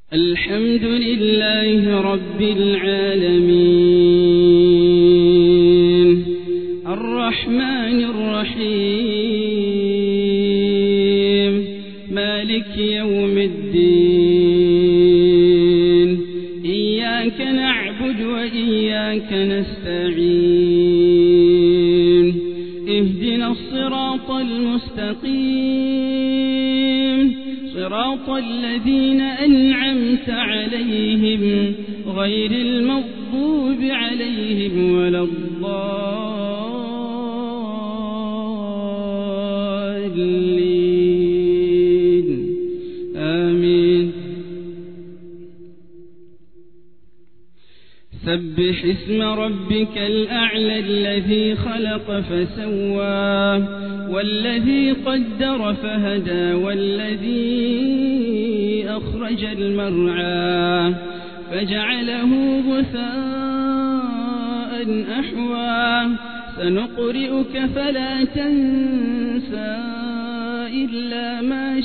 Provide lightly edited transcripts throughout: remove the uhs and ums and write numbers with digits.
الحمد لله رب العالمين الرحمن الرحيم مالك يوم الدين إياك نعبد وإياك نستعين اهدنا الصراط المستقيم صراط الذين أنعمت عليهم غير المغضوب عليهم ولا الضالين آمين. سبح اسم ربك الأعلى الذي خلق فسوى والذي قدر فهدى والذي أخرج المرعى فجعله غثاء أحوى سنقرئك فلا تنسى إلا ما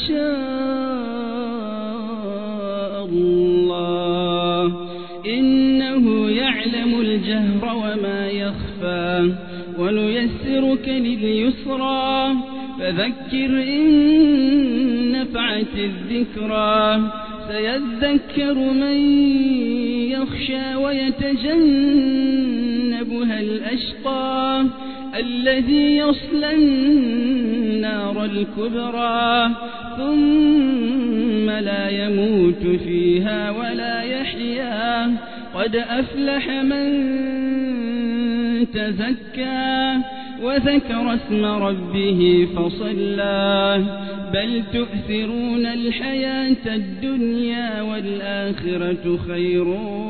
شاء الله إنه يعلم الجهر وما يخفى ونيسرك لليسرى فذكر إن نفعت الذكرى سيذكر من يخشى ويتجنبها الأشقى الذي يصلى النار الكبرى ثم لا يموت فيها ولا يحيا قد أفلح من تزكى وذكر اسم ربه فصلى بل تؤثرون الحياة الدنيا والآخرة خير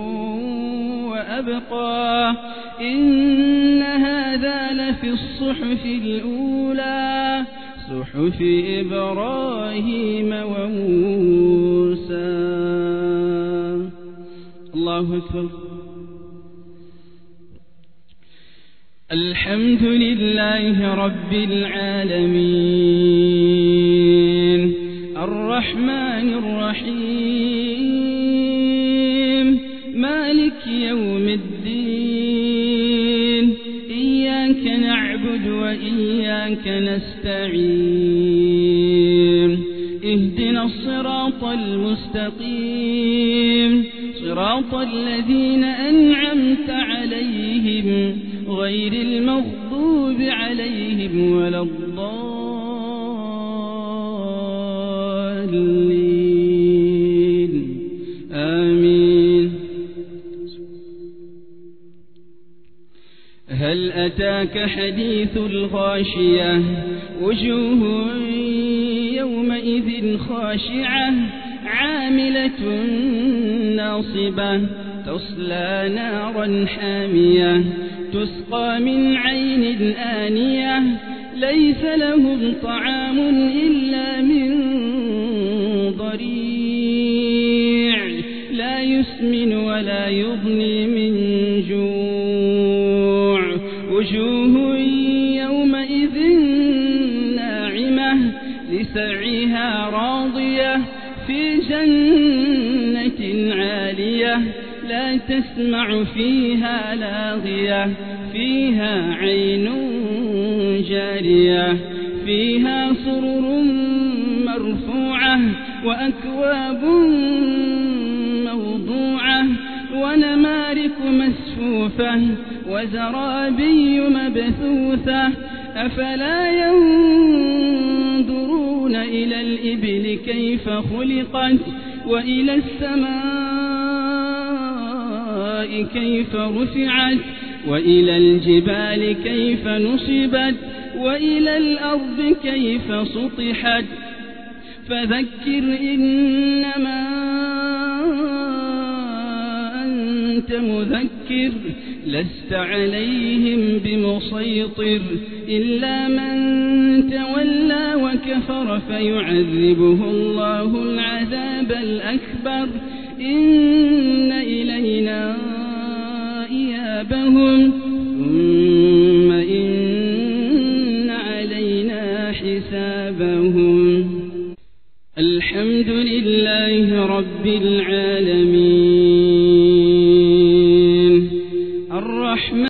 وأبقى إن هذا لفي الصحف الأولى صحف إبراهيم وموسى. الله أكبر. الحمد لله رب العالمين الرحمن الرحيم مالك يوم الدين إياك نعبد وإياك نستعين اهدنا الصراط المستقيم صراط الذين أنعمت عليهم غير المغضوب عليهم ولا الضالين آمين. هل أتاك حديث الغاشية وجوه يومئذ خاشعة عاملة ناصبة تصلى نارا حامية تسقى من عين آنية ليس لهم طعام إلا من ضريع لا يسمن ولا يغني من جوع وجوه يومئذ ناعمة لسعيها راضية في جنة عالية لا تسمع فيها لاغية فيها عين جارية فيها سرر مرفوعة وأكواب موضوعة ونمارك مسفوفة وزرابي مبثوثة أفلا ينظرون إلى الإبل كيف خلقت وإلى السماء كيف رفعت وإلى الجبال كيف نصبت وإلى الأرض كيف سطحت فذكر إنما أنت مذكر لست عليهم بمسيطر إلا من تولى وكفر فيعذبه الله العذاب الأكبر إن إلينا إيابهم ثم إن علينا حسابهم. الحمد الحمد لله رب العالمين. الرحمن